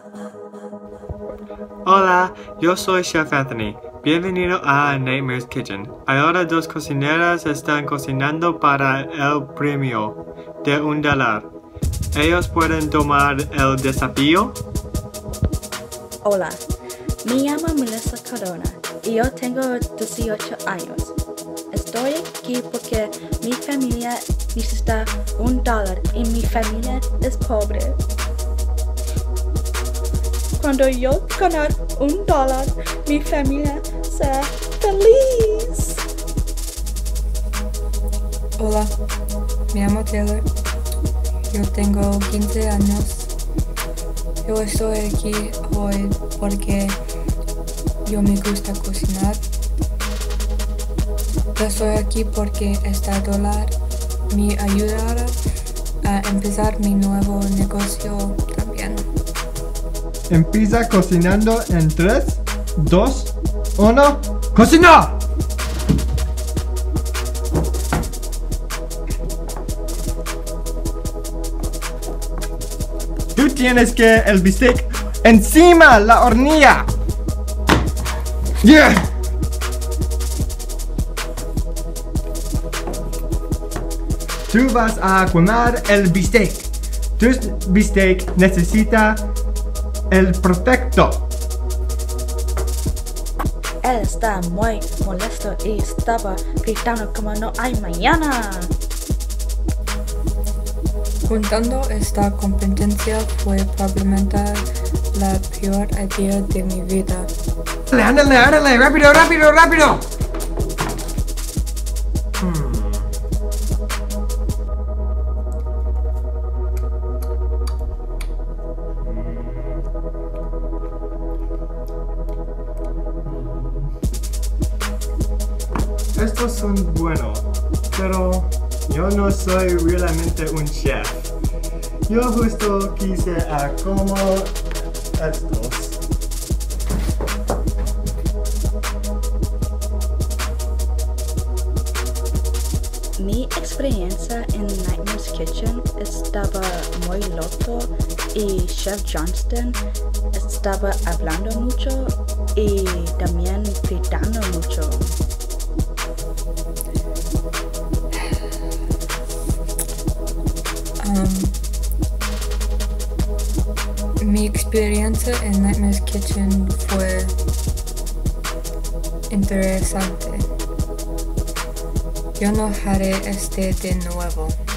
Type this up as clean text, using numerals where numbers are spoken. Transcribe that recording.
Hola, yo soy Chef Anthony. Bienvenido a Nightmare's Kitchen. Ahora dos cocineras están cocinando para el premio de $1. ¿Ellos pueden tomar el desafío? Hola, me llamo Melissa Corona y yo tengo 18 años. Estoy aquí porque mi familia necesita $1 y mi familia es pobre. Cuando yo ganar $1, mi familia será feliz. Hola, me llamo Taylor. Yo tengo 15 años. Yo estoy aquí hoy porque yo me gusta cocinar. Yo estoy aquí porque este dólar me ayudará a empezar mi nuevo negocio también. Empieza cocinando en 3, 2, 1. ¡Cocina! Tú tienes que el bistec encima la hornilla. Yeah. Tú vas a quemar el bistec. Tu bistec necesita el perfecto. Él está muy molesto y estaba gritando como no hay mañana. Juntando esta competencia fue probablemente la peor idea de mi vida. Ándale, rápido. Estos son buenos, pero yo no soy realmente un chef. Yo justo quise como estos. Mi experiencia en Nightmare's Kitchen estaba muy loco y Chef Johnston estaba hablando mucho y también gritando mucho. Mi experiencia en Nightmare's Kitchen fue interesante. Yo no haré este de nuevo.